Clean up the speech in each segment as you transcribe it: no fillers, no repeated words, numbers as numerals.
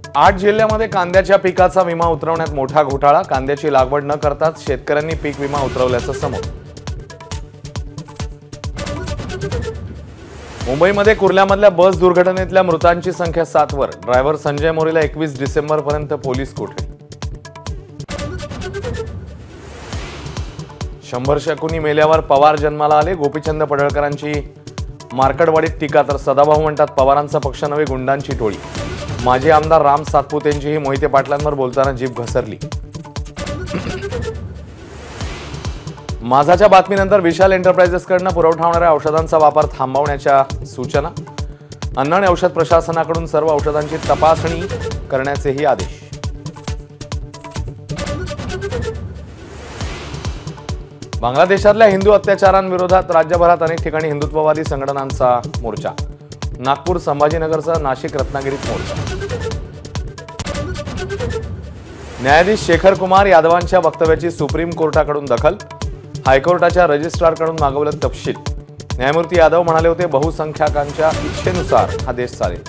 8 जिल्ह्यामध्ये कांद्याच्या पिकाचा विमा उतरवण्यात मोठा घोटाळा। कांद्याची लागवड न करताच शेतकऱ्यांनी पीक विमा उतरवल्याचं समोर। मुंबईमध्ये कुर्ल्यामधल्या बस दुर्घटनेतल्या मृतांची संख्या 7 वर। ड्रायव्हर संजय मोरेला 21 डिसेंबरपर्यंत पोलीस कोठडी। 100 शकुनी मेल्यावर पवार जन्माला आले। गोपीचंद पडळकरांची मार्कडवाडीत टीका, तर सदाभाऊ म्हणतात पवारांचा पक्ष नव्हे गुंडांची टोळी। माजी आमदार राम सातपुतेंचीही मोहिते पाटलांवर बोलताना जीभ घसरली। माझाच्या बातमीनंतर विशाल एंटरप्राइजेसकडून पुरवठा होणाऱ्या औषधांचा वापर थांबवण्याच्या सूचना। अन्न आणि औषध प्रशासनाकडून सर्व औषधांची तपासणी करण्याचेही आदेश। बांगलादेशातल्या हिंदू अत्याचारांविरोधात राज्यभरात अनेक ठिकाणी हिंदुत्ववादी संघटनांचा मोर्चा। नागपूर, संभाजीनगरसह नाशिक, रत्नागिरीत मोर्चा। न्यायाधीश शेखर कुमार यादवांच्या वक्तव्याची सुप्रीम कोर्टाकडून दखल। हायकोर्टाच्या रजिस्ट्रारकडून मागवलं तपशील। न्यायमूर्ती यादव म्हणाले होते बहुसंख्याकांच्या इच्छेनुसार हा देश चालेल।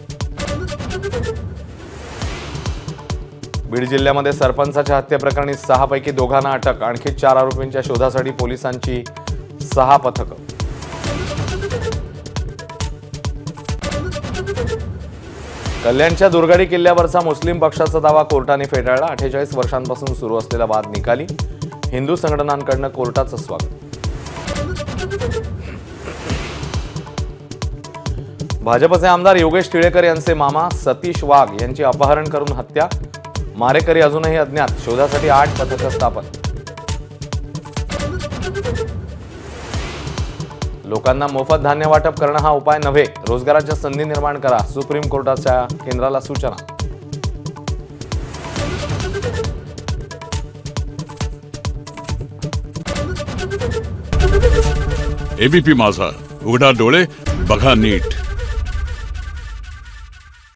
बीड जिल्ह्यामध्ये सरपंचाच्या हत्येप्रकरणी 6 पैकी 2 अटक। आणखी 4 आरोपींच्या शोधासाठी पोलिसांची 6 पथकं। कल्याणच्या दुर्गाडी किल्ल्यावरचा मुस्लिम पक्षाचा दावा कोर्टाने फेटाळला। 48 वर्षांपासून सुरू असलेला वाद निकाली। हिंदू संघटनांकडून कोर्टाचं स्वागत। भाजपचे आमदार योगेश टिळेकर यांचे मामा सतीश वाघ यांची अपहरण करून हत्या। मारेकरी अजूनही अज्ञात। शोधासाठी 8 पथकं स्थापन। लोकांना मोफत धान्य वाटप करणं हा उपाय नव्हे, रोजगाराच्या संधी निर्माण करा। सुप्रीम कोर्टाच्या केंद्राला सूचना। एबीपी माझा, उघडा डोळे बघा नीट।